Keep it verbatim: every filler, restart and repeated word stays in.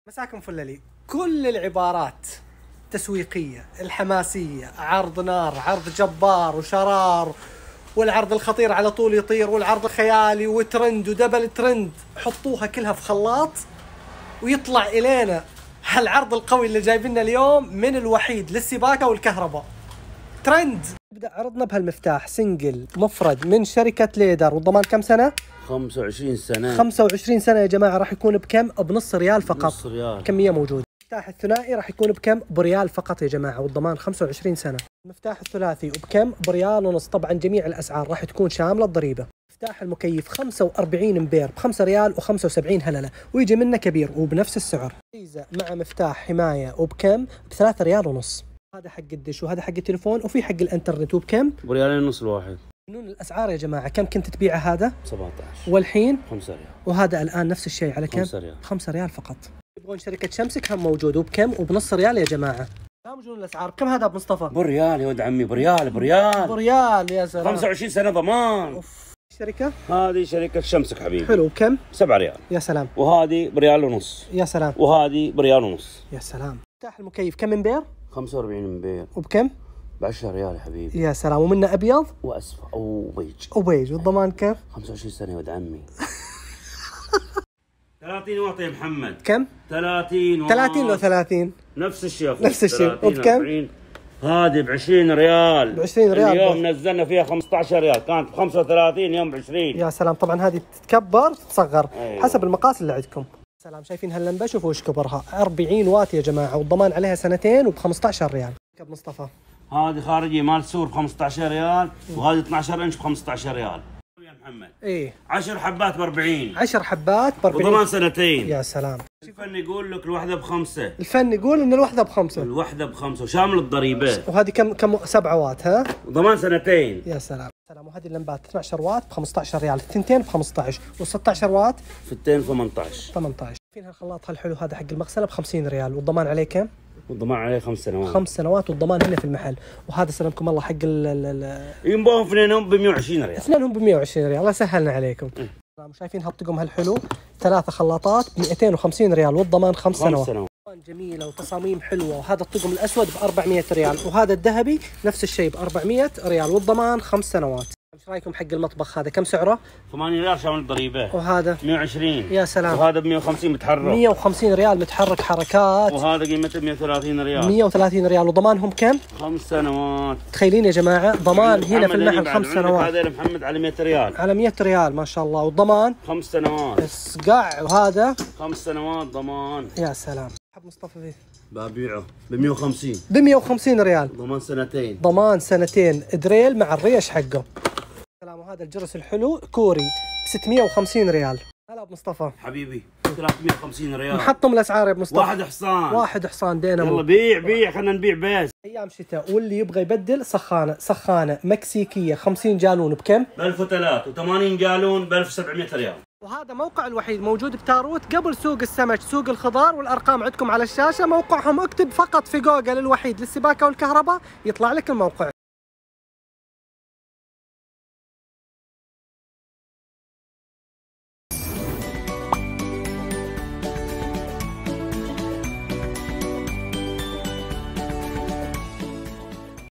مساكم فللي. كل العبارات تسويقية الحماسية، عرض نار، عرض جبار وشرار، والعرض الخطير على طول يطير، والعرض الخيالي وترند ودبل ترند، حطوها كلها في خلاط ويطلع إلينا هالعرض القوي اللي جايبنا اليوم من الوحيد للسباكة والكهرباء. ترند. نبدأ عرضنا بهالمفتاح سنجل مفرد من شركة ليدر، والضمان كم سنة؟ خمسة وعشرين سنة. خمسة وعشرين سنة يا جماعة. راح يكون بكم؟ بنص ريال فقط. نص ريال. كمية موجودة. المفتاح الثنائي راح يكون بكم؟ بريال فقط يا جماعة، والضمان خمسة وعشرين سنة. المفتاح الثلاثي وبكم؟ بريال ونص. طبعا جميع الأسعار راح تكون شاملة الضريبة. مفتاح المكيف خمسة وأربعين مبير بخمسة ريال وخمسة وسبعين هللة، ويجي منه كبير وبنفس السعر. ميزة مع مفتاح حماية وبكم؟ بثلاثة ريال ونص. هذا حق الدش وهذا حق التليفون، وفي حق الانترنت وبكم؟ بريالين ونص الواحد. جنون الأسعار يا جماعة. كم كنت تبيعه هذا؟ سبعة عشر. والحين؟ خمسة ريال. وهذا الآن نفس الشيء على كم؟ خمسة ريال. خمسة ريال فقط. يبغون شركة شمسك هم موجود وبكم؟ وبنص ريال يا جماعة. كم جنون الأسعار؟ كم هذا أبو مصطفى؟ بريال يا ولد عمي، بريال بريال. بريال يا سلام. خمسة وعشرين سنة ضمان. أوف. الشركة؟ هذه شركة شمسك حبيبي. حلو. بكم؟ سبعة ريال. يا سلام. وهذه بريال ونص. يا سلام. وهذه بريال ونص. يا سلام. مفتاح المكيف كم مبير؟ خمسة وأربعين مبير. وبكم؟ ب عشرة ريال يا حبيبي. يا سلام. ومنه أبيض؟ وأسفل أو بيج. وبيج. والضمان كم؟ خمسة وعشرين سنة يا ولد عمي. ثلاثين واط يا محمد. كم؟ ثلاثين واط. ثلاثين لو ثلاثين. نفس الشيء أخوي. نفس الشيء. وبكم؟ هذه ب عشرين ريال. ب عشرين ريال. اليوم نزلنا فيها خمسة عشر ريال، كانت ب خمسة وثلاثين يوم ب عشرين. يا سلام. طبعا هذه تتكبر تتصغر. أيوة. حسب المقاس اللي عندكم. سلام. شايفين هاللمبه؟ شوفوا وش كبرها. أربعين واط يا جماعه، والضمان عليها سنتين وب خمسة عشر ريال. ابو مصطفى هذه خارجي مال سور ب خمسة عشر ريال، وهذه اثني عشر انش ب خمسة عشر ريال يا محمد. ايه. عشر حبات ب أربعين. عشر حبات ب أربعين. وضمان سنتين. يا سلام. الفن يقول لك الوحده بخمسه. الفن يقول ان الوحده بخمسه. الوحده بخمسه وشامل الضريبه. وهذه كم كم سبعة واط ها؟ وضمان سنتين. يا سلام. سلام. وهذه اللمبات اثني عشر واط ب خمسة عشر ريال، الثنتين ب خمسة عشر، وال16 واط ستين ثمانية عشر. ثمانية عشر. فين هالخلاط هالحلو هذا حق المغسله ب خمسين ريال، والضمان عليه كم؟ والضمان عليه خمس سنوات. خمس سنوات، والضمان هنا في المحل. وهذا سلامكم الله حق ال ال ينبغون اثنينهم ب مئة وعشرين ريال. اثنينهم ب مئة وعشرين ريال. الله سهلنا عليكم. سلام. شايفين هالطقم هالحلو؟ ثلاثة خلاطات ب مئتين وخمسين ريال، والضمان خمس سنوات. سنوات. جميلة وتصاميم حلوة. وهذا الطقم الأسود ب أربعمئة ريال، وهذا الذهبي نفس الشيء ب أربعمئة ريال، والضمان خمس سنوات. ايش رايكم حق المطبخ هذا؟ كم سعره؟ ثمانين ريال شامل الضريبه. وهذا مئة وعشرين. يا سلام. وهذا ب مئة وخمسين متحرك. مئة وخمسين ريال متحرك حركات. وهذا قيمته مئة وثلاثين ريال. مئة وثلاثين ريال، وضمانهم كم؟ خمس سنوات. تخيلين يا جماعة ضمان هنا في المحل خمس سنوات. هذا محمد على مئة ريال. على مئة ريال ما شاء الله، والضمان خمس سنوات. اسقع. وهذا خمس سنوات ضمان. يا سلام. حب مصطفى فيه ببيعه ب مئة وخمسين. ب مئة وخمسين ريال. ضمان سنتين. ضمان سنتين دريل مع الريش حقه. سلام. وهذا الجرس الحلو كوري ب ستمئة وخمسين ريال. هلا ابو مصطفى حبيبي ثلاثمئة وخمسين ريال. محطم الاسعار يا ابو مصطفى. واحد حصان. واحد حصان دينامو. يلا بيع بيع، خلينا نبيع بس. ايام شتاء، واللي يبغى يبدل سخانه سخانه مكسيكيه خمسين جالون بكم؟ ب ألف وثلاثة وثمانين جالون ب ألف وسبعمئة ريال. وهذا موقع الوحيد موجود بتاروت قبل سوق السمك، سوق الخضار، والارقام عندكم على الشاشه. موقعهم اكتب فقط في جوجل الوحيد للسباكه والكهرباء يطلع لك الموقع.